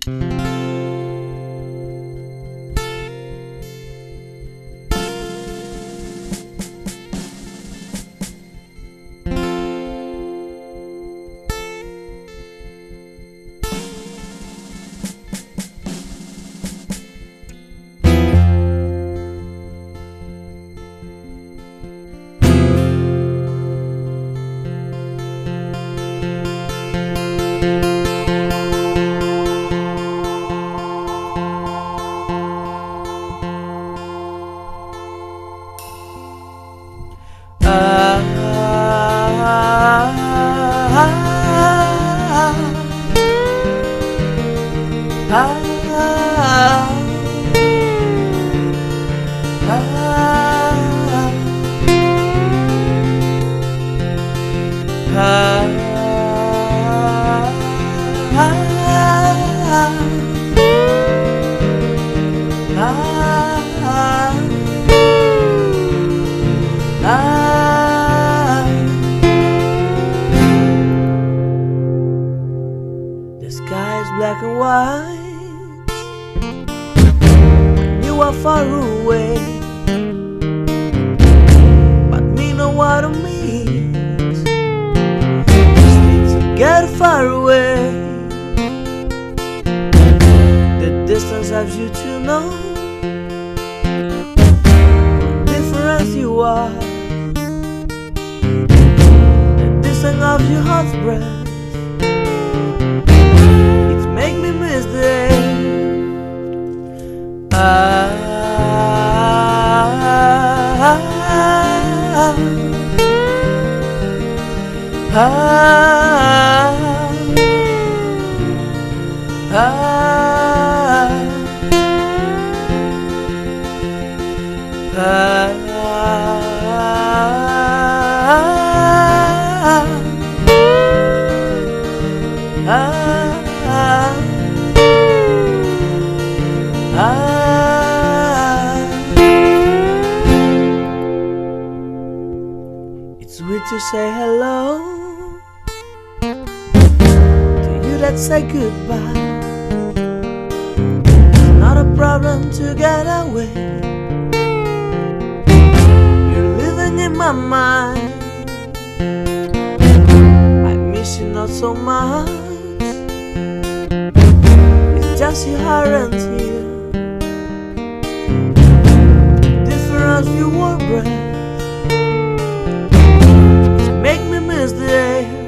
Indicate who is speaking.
Speaker 1: The sky is black and white when you are far away, but me know what it means to get far away. The distance helps you to know the difference you are. The distance of your heart's breath, make me miss the end. It's sweet to say hello to you that say goodbye. It's not a problem to get away. You're living in my mind. I miss you not so much. It's just you aren't here. Difference you were breath, make me miss the day.